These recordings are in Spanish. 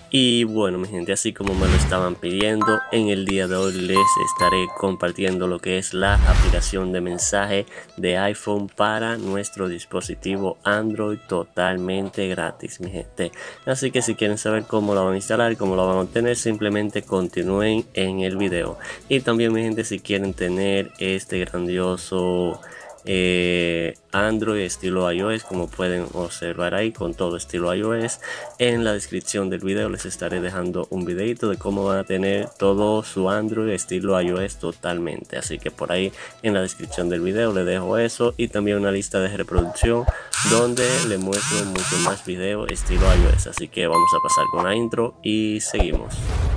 Y bueno, mi gente, así como me lo estaban pidiendo, en el día de hoy les estaré compartiendo lo que es la aplicación de mensaje de iPhone para nuestro dispositivo Android totalmente gratis, mi gente. Así que si quieren saber cómo la van a instalar y cómo la van a obtener, simplemente continúen en el video. Y también, mi gente, si quieren tener este grandioso Android estilo iOS, como pueden observar ahí, con todo estilo iOS, en la descripción del video les estaré dejando un videito de cómo van a tener todo su Android estilo iOS totalmente. Así que por ahí en la descripción del video les dejo eso, y también una lista de reproducción donde les muestro mucho más video estilo iOS. Así que vamos a pasar con la intro y seguimos.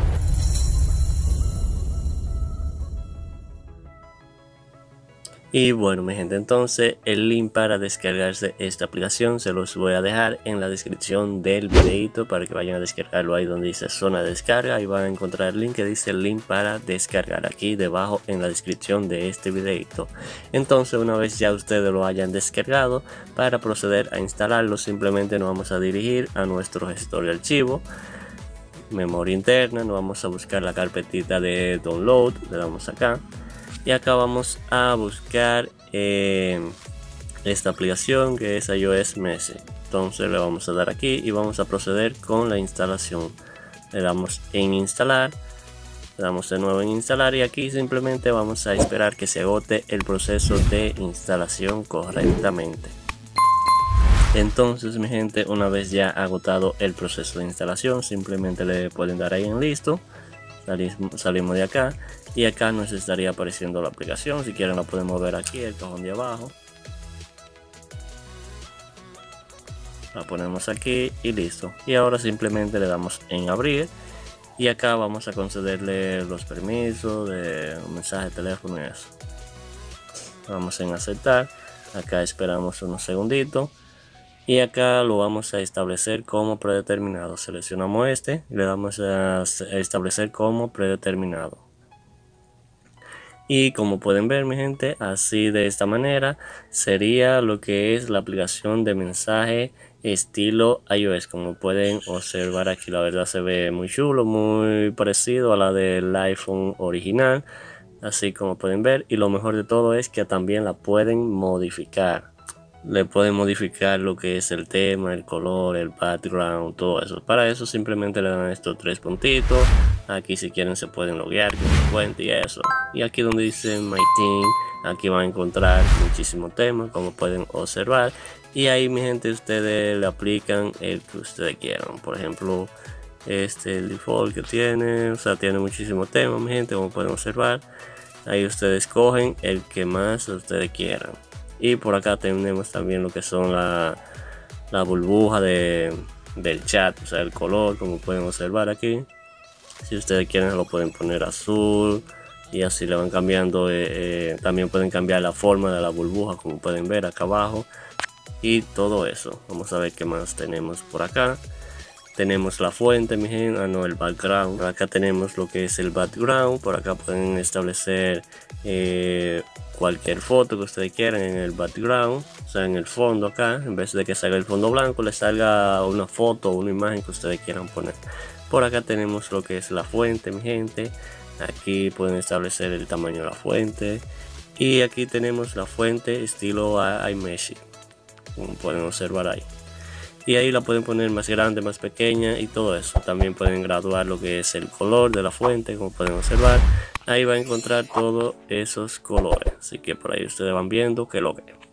Y bueno, mi gente, entonces el link para descargarse esta aplicación se los voy a dejar en la descripción del videito para que vayan a descargarlo ahí donde dice zona de descarga. Ahí van a encontrar el link que dice el link para descargar aquí debajo en la descripción de este videito. Entonces, una vez ya ustedes lo hayan descargado, para proceder a instalarlo simplemente nos vamos a dirigir a nuestro gestor de archivo, memoria interna, nos vamos a buscar la carpetita de download, le damos acá. Y acá vamos a buscar esta aplicación que es iOS Message. Entonces le vamos a dar aquí y vamos a proceder con la instalación. Le damos en instalar, le damos de nuevo en instalar, y aquí simplemente vamos a esperar que se agote el proceso de instalación correctamente. Entonces, mi gente, una vez ya agotado el proceso de instalación, simplemente le pueden dar ahí en listo. Salimos de acá y acá nos estaría apareciendo la aplicación. Si quieren la podemos ver aquí, el cajón de abajo. La ponemos aquí y listo. Y ahora simplemente le damos en abrir, y acá vamos a concederle los permisos de mensaje de teléfono y eso. Vamos en aceptar. Acá esperamos unos segunditos. Y acá lo vamos a establecer como predeterminado. Seleccionamos este y le damos a establecer como predeterminado. Y como pueden ver, mi gente, así de esta manera sería lo que es la aplicación de mensaje estilo iOS. Como pueden observar aquí, la verdad se ve muy chulo, muy parecido a la del iPhone original, así como pueden ver. Y lo mejor de todo es que también la pueden modificar. Le pueden modificar lo que es el tema, el color, el background, todo eso. Para eso simplemente le dan estos tres puntitos. Aquí si quieren se pueden loguear con su cuenta y eso. Y aquí donde dice My Team, aquí van a encontrar muchísimos temas, como pueden observar. Y ahí, mi gente, ustedes le aplican el que ustedes quieran. Por ejemplo, el default que tiene, o sea, tiene muchísimos temas, mi gente, como pueden observar. Ahí ustedes escogen el que más ustedes quieran. Y por acá tenemos también lo que son la burbuja del chat, o sea, el color, como pueden observar aquí. Si ustedes quieren lo pueden poner azul y así le van cambiando. También pueden cambiar la forma de la burbuja, como pueden ver acá abajo, y todo eso. Vamos a ver qué más tenemos por acá. Tenemos la fuente, mi gente, no, el background. Por acá tenemos lo que es el background. Por acá pueden establecer cualquier foto que ustedes quieran en el background, o sea, en el fondo acá. En vez de que salga el fondo blanco, le salga una foto o una imagen que ustedes quieran poner. Por acá tenemos lo que es la fuente, mi gente. Aquí pueden establecer el tamaño de la fuente. Y aquí tenemos la fuente estilo iMessage, como pueden observar ahí. Y ahí la pueden poner más grande, más pequeña y todo eso. También pueden graduar lo que es el color de la fuente, como pueden observar. Ahí va a encontrar todos esos colores. Así que por ahí ustedes van viendo que lo que.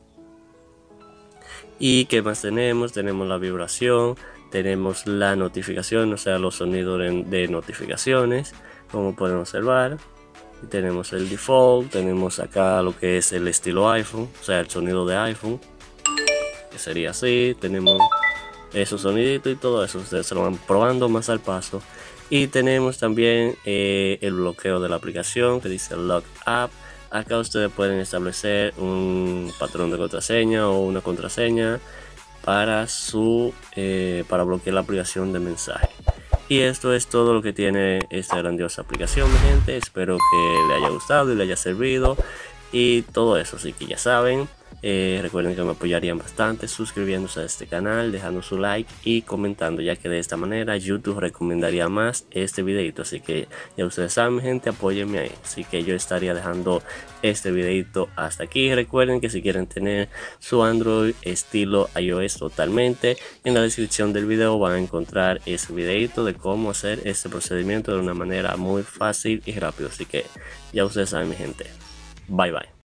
¿Y qué más tenemos? Tenemos la vibración, tenemos la notificación, o sea, los sonidos de notificaciones, como pueden observar. Y tenemos el default, tenemos acá lo que es el estilo iPhone, o sea, el sonido de iPhone, que sería así. Tenemos esos soniditos y todo eso, ustedes se lo van probando más al paso. Y tenemos también el bloqueo de la aplicación que dice Lock App. Acá ustedes pueden establecer un patrón de contraseña o una contraseña para para bloquear la aplicación de mensaje. Y esto es todo lo que tiene esta grandiosa aplicación, mi gente. Espero que le haya gustado y le haya servido y todo eso. Así que ya saben, Recuerden que me apoyarían bastante suscribiéndose a este canal, dejando su like y comentando, ya que de esta manera YouTube recomendaría más este videito. Así que ya ustedes saben, mi gente, apóyenme ahí. Así que yo estaría dejando este videito hasta aquí. Recuerden que si quieren tener su Android estilo iOS totalmente, en la descripción del video van a encontrar ese videito de cómo hacer este procedimiento de una manera muy fácil y rápido. Así que ya ustedes saben, mi gente. Bye bye.